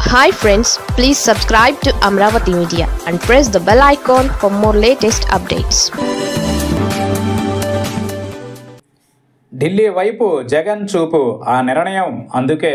Hi friends, please subscribe to Amravati Media and press the bell icon for more latest updates. Delhi వైపు జగన్ చూపు ఆ నిర్ణయం అందుకే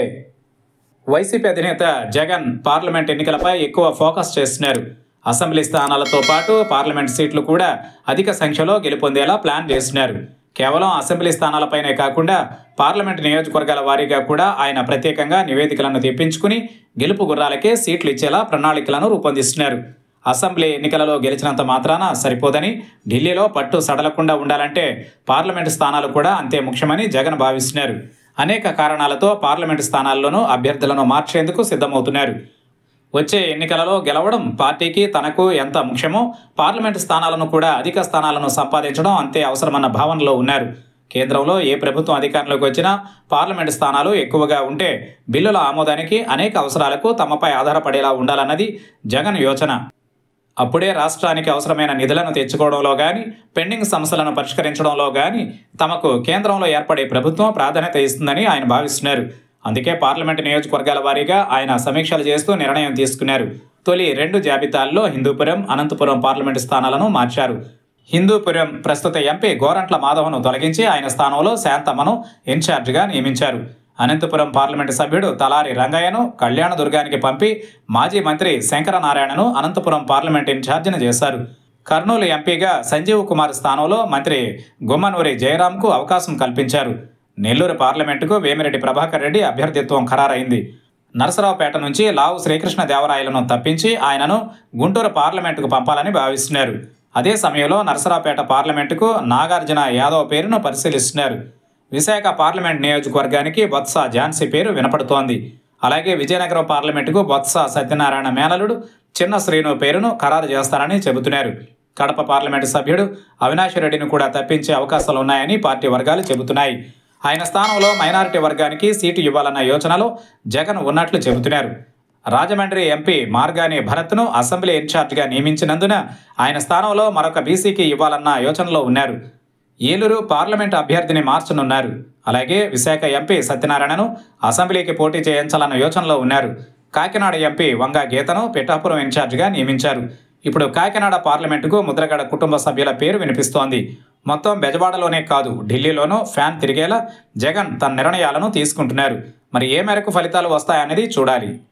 YCP అధినేత జగన్ పార్లమెంట్ ఎన్నికలపై ఎక్కువ ఫోకస్ చేస్తున్నారు. అసెంబ్లీ స్థానాలతో పాటు పార్లమెంట్ సీట్లు కూడా అధిక సంఖ్యలో గెలుపొందేలా ప్లాన్ చేస్తున్నారు. కేవలం అసెంబ్లీ స్థానాలపైనే కాకుండా పార్లమెంట్ నియోజకవర్గాల వారీగా కూడా ఆయన ప్రత్యేకంగా నివేదికలను తెప్పించుకుని గెలుపు గుర్రాలకే సీట్లు ఇచ్చేలా ప్రణాళికలను రూపొందిస్తున్నారు. అసెంబ్లీ ఎన్నికలలో గెలిచినంత మాత్రాన సరిపోదని, ఢిల్లీలో పట్టు సడలకుండా ఉండాలంటే పార్లమెంటు స్థానాలు కూడా అంతే ముఖ్యమని జగన్ భావిస్తున్నారు. అనేక కారణాలతో పార్లమెంటు స్థానాల్లోనూ అభ్యర్థులను మార్చేందుకు సిద్ధమవుతున్నారు. వచ్చే ఎన్నికలలో గెలవడం పార్టీకి తనకు ఎంత ముఖ్యమో పార్లమెంటు స్థానాలను కూడా అధిక స్థానాలను సంపాదించడం అంతే అవసరమన్న భావనలో ఉన్నారు. కేంద్రంలో ఏ ప్రభుత్వం అధికారంలోకి వచ్చినా పార్లమెంటు స్థానాలు ఎక్కువగా ఉంటే బిల్లుల ఆమోదానికి, అనేక అవసరాలకు తమపై ఆధారపడేలా ఉండాలన్నది జగన్ యోచన. అప్పుడే రాష్ట్రానికి అవసరమైన నిధులను తెచ్చుకోవడంలో కానీ, పెండింగ్ సమస్యలను పరిష్కరించడంలో కానీ తమకు కేంద్రంలో ఏర్పడే ప్రభుత్వం ప్రాధాన్యత ఇస్తుందని ఆయన భావిస్తున్నారు. అందుకే పార్లమెంటు నియోజకవర్గాల వారీగా ఆయన సమీక్షలు చేస్తూ నిర్ణయం తీసుకున్నారు. తొలి 2 జాబితాల్లో హిందూపురం, అనంతపురం పార్లమెంటు స్థానాలను మార్చారు. హిందూపురం ప్రస్తుత ఎంపీ గోరంట్ల మాధవను తొలగించి ఆయన స్థానంలో శాంతమ్మను ఇన్ఛార్జిగా నియమించారు. అనంతపురం పార్లమెంటు సభ్యుడు తలారి రంగయ్యను కళ్యాణదుర్గానికి పంపి మాజీ మంత్రి శంకరనారాయణను అనంతపురం పార్లమెంటు ఇన్ఛార్జిని చేశారు. కర్నూలు ఎంపీగా సంజీవ్ కుమార్ స్థానంలో మంత్రి గుమ్మనూరి జయరాంకు అవకాశం కల్పించారు. నెల్లూరు పార్లమెంటుకు వేమిరెడ్డి ప్రభాకర్ రెడ్డి అభ్యర్థిత్వం ఖరారైంది. నరసరావుపేట నుంచి లావు శ్రీకృష్ణదేవరాయలను తప్పించి ఆయనను గుంటూరు పార్లమెంటుకు పంపాలని భావిస్తున్నారు. అదే సమయంలో నరసరావుపేట పార్లమెంటుకు నాగార్జున యాదవ్ పేరును పరిశీలిస్తున్నారు. విశాఖ పార్లమెంట్ నియోజకవర్గానికి బొత్స ఝాన్సీ పేరు వినపడుతోంది. అలాగే విజయనగరం పార్లమెంటుకు బొత్స సత్యనారాయణ మేనలుడు చిన్న శ్రీను పేరును ఖరారు చేస్తారని చెబుతున్నారు. కడప పార్లమెంటు సభ్యుడు అవినాష్ రెడ్డిని కూడా తప్పించే అవకాశాలున్నాయని పార్టీ వర్గాలు చెబుతున్నాయి. ఆయన స్థానంలో మైనారిటీ వర్గానికి సీటు ఇవ్వాలన్న యోచనలో జగన్ ఉన్నట్లు చెబుతున్నారు. రాజమండ్రి ఎంపీ మార్గాని భరత్ను అసెంబ్లీ ఇన్ఛార్జిగా నియమించినందున ఆయన స్థానంలో మరొక బీసీకి ఇవ్వాలన్న యోచనలో ఉన్నారు. ఏలూరు పార్లమెంటు అభ్యర్థిని మార్చనున్నారు. అలాగే విశాఖ ఎంపీ సత్యనారాయణను అసెంబ్లీకి పోటీ చేయించాలన్న యోచనలో ఉన్నారు. కాకినాడ ఎంపీ వంగ గీతను పిఠాపురం ఇన్ఛార్జిగా నియమించారు. ఇప్పుడు కాకినాడ పార్లమెంటుకు ముద్రగడ కుటుంబ సభ్యుల పేరు వినిపిస్తోంది. మొత్తం బెజవాడలోనే కాదు, ఢిల్లీలోనూ ఫ్యాన్ తిరిగేలా జగన్ తన నిర్ణయాలను తీసుకుంటున్నారు. మరి ఏ మేరకు ఫలితాలు వస్తాయనేది చూడాలి.